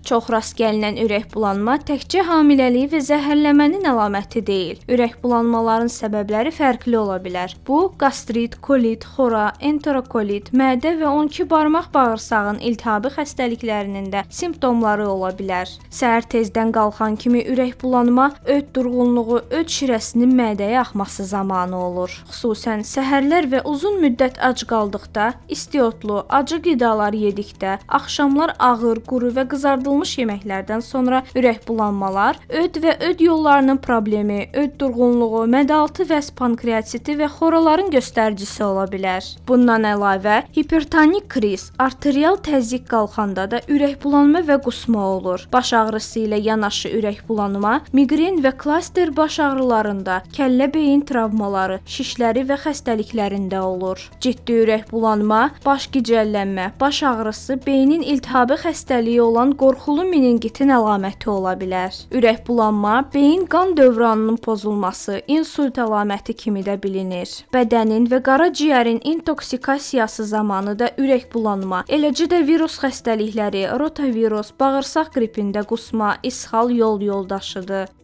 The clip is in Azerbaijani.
Çox rast gəlinən ürək bulanma təkcə hamiləlik və zəhərlənmənin əlaməti deyil. Ürək bulanmaların səbəbləri fərqli ola bilər. Bu, qastrit, kolit, xora, enterokolit, mədə və 12 barmaq bağırsağın iltihabi xəstəliklərinin də simptomları ola bilər. Səhər tezdən qalxan kimi ürək bulanma, öd durğunluğu, öd şirəsinin mədəyə axması zamanı olur. Xüsusən səhərlər və uzun müddət ac qaldıqda, istiotlu, acı qidalar yedikdə, axşamlar ağır, quru və qızardılmış yeməklərdən sonra ürək bulanmalar, öd və öd yollarının problemi, öd durğunluğu, mədəaltı vəz pankreatiti və xoraların göstəricisi ola bilər. Bundan əlavə, hipertonik kriz, arterial təzyiq qalxanda da ürək bulanma və qusma olur. Baş ağrısı ilə yanaşı ürək bulanma, miqren və klaster baş ağrılarında, kəllə-beyin travmaları, şişləri və xəstəliklərində olur. Ciddi ürək bulanma, baş gicəllənmə, baş ağrısı, beynin iltihabi xəstəliyi olan qorxulu meningitin əlaməti ola bilər. Ürək bulanma, beyin qan dövranının pozulması, insult əlaməti kimi də bilinir. Bədənin və qaraciyərin intoksikasiyası zamanı da ürək bulanma, eləcə də virus xəstəlikləri, rotavirus, bağırsaq qripində qusma, ishal yol yoldaşıdır.